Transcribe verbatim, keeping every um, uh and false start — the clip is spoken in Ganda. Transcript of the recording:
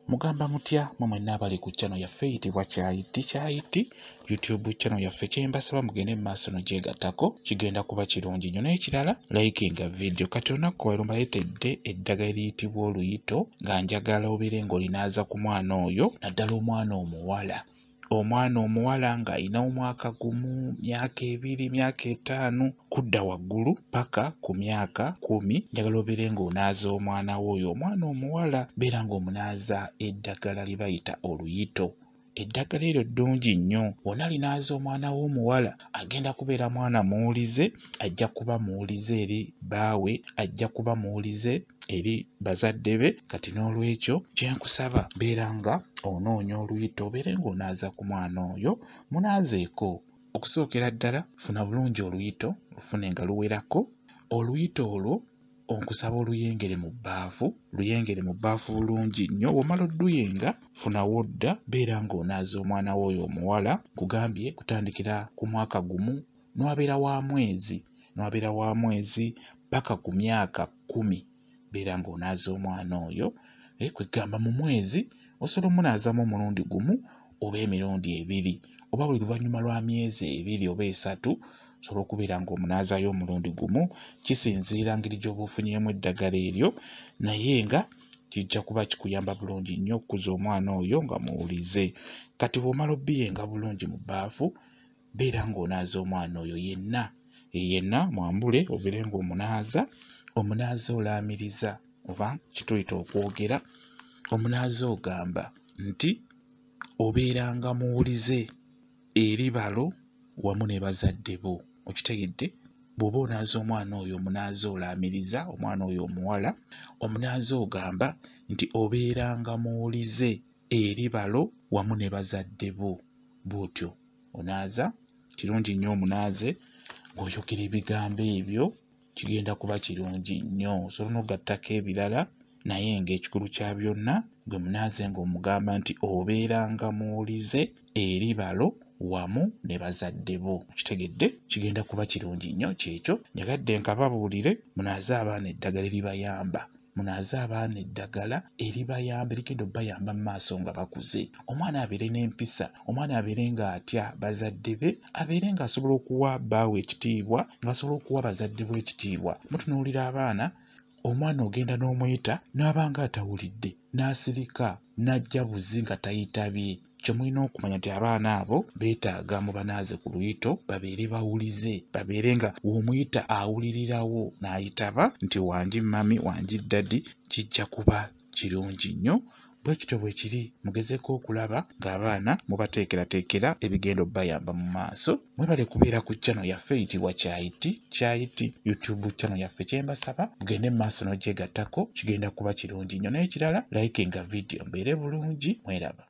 Mugamba mutya mmwe n'abali ku channel yaffe eyitibwa Kyayiti Kyayiti YouTube channel yaffe kyembasaba mugende mu maaso n'ogyegattako kigenda kuba kirungi nnyo n'ekirala likinga video kati olunaku lwa leero mbaletedde eddagala eriyitibwa oluyito nga njagala obeere ng'olinaaza ku mwana oyo naddala omwana omuwala omwana omuwala ng'alina omwaka gumu myaka ebiri myaka etaano kudda waggulu paka ku myaka kumi njagala obeere ng'onaaza omwana wo oyo omwana omuwala beera ng'omunaaza eddagala lye bayita oluyito. Eddagala eryo ddungi nnyo wonna alinaaza omwana w'omuwala agenda kubeera mwana muwulize ajja kuba muwulize eri bbaawe ajja kuba muwulize eri bazadde be kati n'olwekyo kyenkusaba beera nga onoonya oluyito obeere ng'onaaza ku mwana oyo munaazeeko. Okusookera ddala funa bulungi oluyito lufune nga luwerako oluyito olwo onkusaba oluyengere mu bbaafu luyengere mu bbaafu bulungi nnyo wamala odduyenga funawo dda beera ng'onaaza omwana wo oyo omuwala kugambye kutandikira ku mwaka gumu n'wabeera wa mwezi n'wabeera wa mwezi paka ku myaka kumi beera ng'onaaza omwana oyo e kwegamba mu mwezi osobola omunaazamu omulundi gumu oba emirundi ebiri oba buli luvannyuma lwa myezi ebiri oba esatu osobola okubeera ng'omunaazayo omulundi gumu kisinziira ngeri gy'oba ofunyeemu eddagala eryo naye nga kijja kuba kikuyamba bulungi nnyo okukuza omwana oyo nga muwulize. Kati bw'omala obbiyenga bulungi mu bbaafu beera ng'onaaza omwana oyo yenna yenna mwambule obeere ng'omunaaza omunaaza olaamiriza oba kituyita okwogera omunaaza ogamba nti obeeranga muwulize eri balo wamu ne bazadde bo. Okitegedde bw'oba onaaza omwana oyo omunaaza olaamiriza omwana oyo omuwala omunaaza ogamba nti obeeranga muwulize eri balo wamu ne bazadde bo bw'otyo onaaza. Kirungi nnyo omunaaze ng'oyogera ebigambo ebyo kigenda kuba kirungi nnyo osobola n'ogattako ebirala naye ng'ekikulu kya byonna gwe munaaze ng'omugamba nti obeeranga muwulize eri balo wamu ne bazadde bo. Kitegedde kigenda kuba kirungi nnyo kyekyo nyagadde nkababuulire munaaze abaana eddagala eribayamba munaaze abaana eddagala eribayamba erigenda obbayamba mu maaso nga bakuze omwana abeere n'empisa omwana abeere ng'atya bazadde be abeere ng'asobola okuwa bbaawe ekitiibwa ng'asobola okuwa bazadde be ekitiibwa. Mutunuulira abaana omwana ogenda n'omuyita n'abanga atawulidde n'asirika n'ajja buzi nga tayitabye kyo mulina okumanya nti abaana abo beetaaga mubanaaze ku luyito babeere bawulize babeere nga w'omuyita awulirirawo n'ayitaba nti wangi mami wangi ddadi kijja kuba kirungi nnyo. Bwe kityo bwe kiri mugezeko okulaba ng'abaana mubateekerateekera ebigenda obbayamba mu maaso. Mwebale kubeera ku channel yaffe eyitibwa Kyayiti Kyayiti YouTube channel yaffe kyembasaba mugende mu maaso n'ogyegattako kigenda kuba kirungi nnyo n'ekirala likinga video mbeere bulungi mweraba.